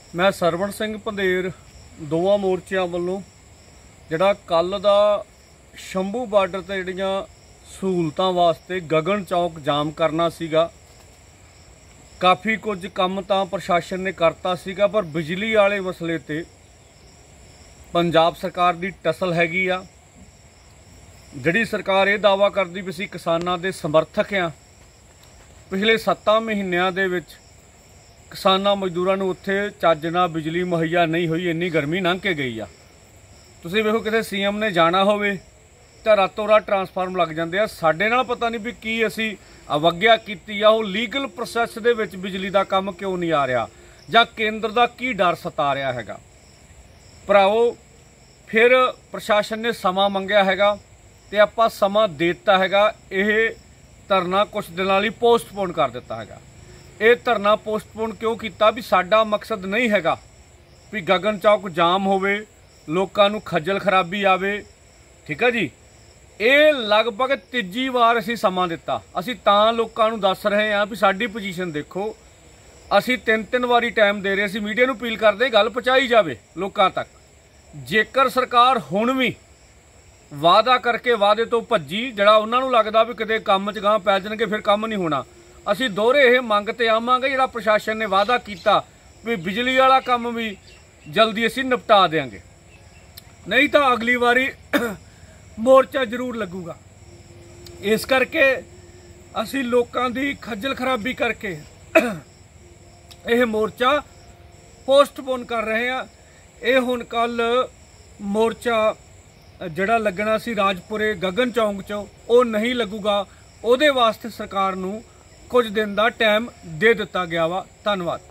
मैं सरवण सिंह पंधेर दोवां मोर्चों वालों जिहड़ा कल दा शंभू बार्डर ते जिहड़ियां सहूलतां वास्ते गगन चौक जाम करना सीगा। काफ़ी कुछ काम तां प्रशासन ने करता सीगा, पर बिजली वाले मसले ते पंजाब सरकार दी टसल हैगी आ। जिहड़ी सरकार ये दावा करदी भी सी किसानां दे समर्थक आ, पिछले 7 महीनों दे विच किसानां मजदूरां नूं उत्थे चज नाल बिजली मुहैया नहीं हुई, इन्नी गर्मी लंघ के गई आ। तुसीं वेखो किते सीएम ने जाना होवे तां रातों रात ट्रांसफार्म लग जांदे आ। साडे नाल पता नहीं भी की असीं अवग्या कीती आ, ओह लीगल प्रोसैस दे विच बिजली दा काम क्यों नहीं आ रहा, जां केंद्र दा की डर सता रहा हैगा। भराओ फिर प्रशासन ने समा मंगिया हैगा ते आपां समा देता हैगा। यह धरना कुछ दिनों लई पोस्टपोन कर दिता हैगा। ये धरना पोस्टपोन क्यों किया भी साडा मकसद नहीं हैगा भी गगन चौक जाम होवे, लोकां नूं खज्जल खराबी आवे। ठीक है जी, ये लगभग तीजी वार असीं समा दिता। असीं तां लोकां नूं दस रहे हैं भी साडी पोजीशन देखो। असीं 3-3 वारी टाइम दे रहे, असीं मीडिया नूं अपील करदे गल पहुँचाई जावे लोकां तक। जेकर सरकार हुण भी वादा करके वादे तो भज्जी, जिहड़ा उन्हां नूं लगदा भी किते काम च गांह पै जाणगे, फिर काम नहीं होना। असीं दोहरे यह मंग ते आवांगे जिहड़ा प्रशासन ने वादा किया भी बिजली वाला काम भी जल्दी असीं निपटा देंगे, नहीं तो अगली बारी मोर्चा जरूर लगूगा। इस करके असीं लोकां दी खज्जल खराबी करके यह मोर्चा पोस्टपोन कर रहे हैं। ये हुण कल मोर्चा जिहड़ा लगना सी राजपुरे गगन चौक चो, वो नहीं लगूगा। उहदे वास्ते सरकार नूं कुछ दिन का टाइम दे दिता गया वा। धन्यवाद।